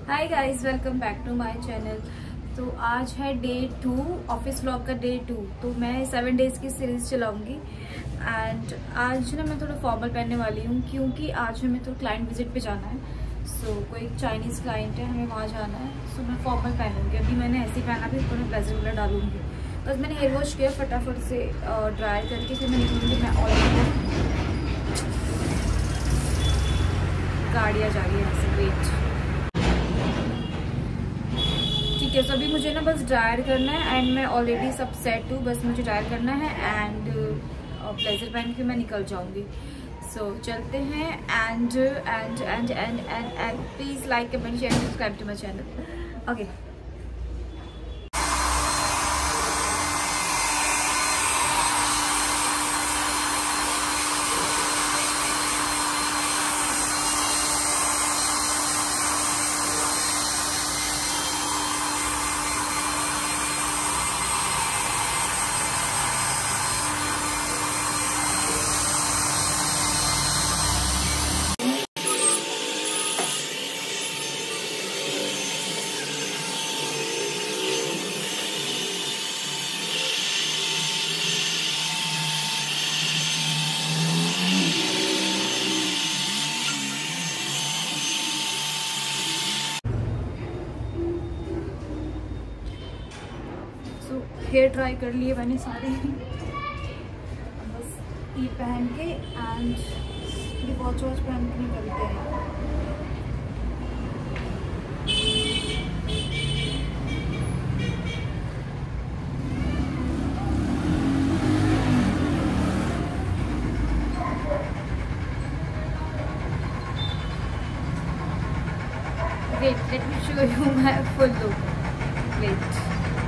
Hi guys, welcome back to my channel. तो आज है डे 2, ऑफिस व्लॉग का डे 2। तो मैं 7 डेज़ की सीरीज़ चलाऊंगी एंड आज ना मैं थोड़ा फॉर्मल पहनने वाली हूँ क्योंकि आज हमें तो क्लाइंट विजिट पे जाना है। कोई चाइनीज़ क्लाइंट है, हमें वहाँ जाना है। मैं फॉर्मल पहनूंगी। अभी मैंने ऐसे ही पहना, फिर ऊपर में ब्लेजर वगैरह डालूंगी। बस मैंने हेयर वॉश किया फटाफट से ड्राई करके, फिर मैं निकलूँगी। मैं ऑलरेडी गाड़ी आ जा रही है यहाँ से, वेट। ठीक है, अभी मुझे ना बस ड्रायर करना है एंड मैं ऑलरेडी सब सेट हूँ। बस मुझे ड्रायर करना है एंड ब्लेजर पहन के मैं निकल जाऊँगी। चलते हैं and please like comment share subscribe to my channel. Okay, hair dry कर लिए मैंने सारे। बस ये पहन के एंड ये वॉच पहन के निकलते हैं। Wait, let me show you my full look. Wait.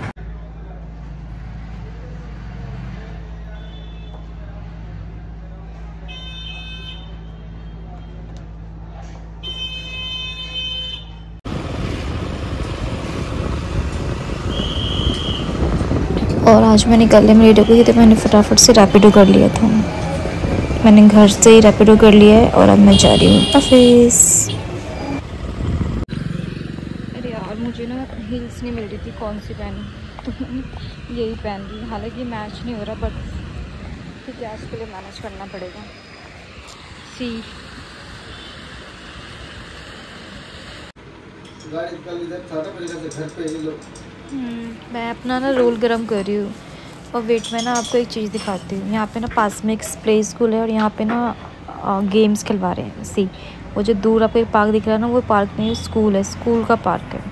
और आज मैं निकलने में लेट हो गई थी, तो मैंने फटाफट से रैपिडो कर लिया था। मैंने घर से ही रैपिडो कर लिया है और अब मैं जा रही हूँ ऑफिस। अरे यार, मुझे ना हील्स नहीं मिल रही थी कौन सी पहनूं, तो मैंने यही पहन ली। हालांकि मैच नहीं हो रहा, बट ठीक है, आज के लिए मैनेज करना पड़ेगा। सी मैं अपना ना रोल गरम कर रही हूँ। और वेट, मैं ना आपको एक चीज़ दिखाती हूँ। यहाँ पे ना पास में एक प्ले स्कूल है और यहाँ पे ना गेम्स खिलवा रहे हैं। सी, वो जो दूर आपको एक पार्क दिख रहा है ना, वो पार्क नहीं, स्कूल है, स्कूल का पार्क है।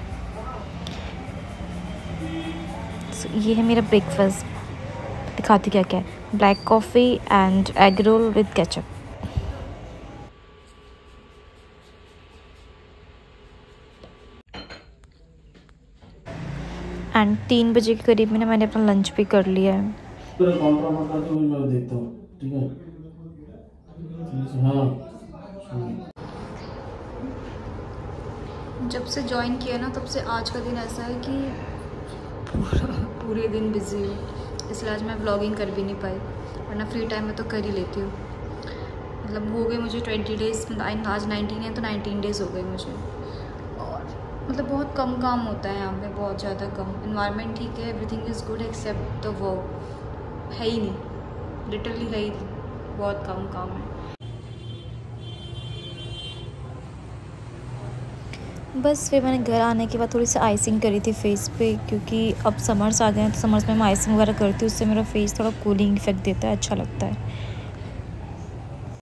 ये है मेरा ब्रेकफास्ट। दिखाती क्या क्या है। Black coffee and egg roll with ketchup. And 3 बजे के करीब में ना मैंने अपना लंच भी कर लिया है। मैं देखता हूँ, ठीक है? हाँ, जब से ज्वाइन किया ना, तब से आज का दिन ऐसा है कि पूरे दिन बिजी हूँ। इसलिए आज मैं व्लॉगिंग कर भी नहीं पाई, वरना फ्री टाइम में तो कर ही लेती हूँ। मतलब हो गए मुझे 20 डेज़, मतलब आज 19 है तो 19 डेज़ हो गए मुझे। और मतलब बहुत कम काम होता है यहाँ पे, बहुत ज़्यादा कम। इन्वायरमेंट ठीक है, everything is good except the work है ही नहीं, लिटरली है ही नहीं, बहुत कम काम है। बस फिर मैंने घर आने के बाद थोड़ी सी आइसिंग करी थी फेस पे, क्योंकि अब समर्स आ गए हैं, तो समर्स में मैं आइसिंग वगैरह करती हूँ। उससे मेरा फेस थोड़ा कूलिंग इफेक्ट देता है, अच्छा लगता है।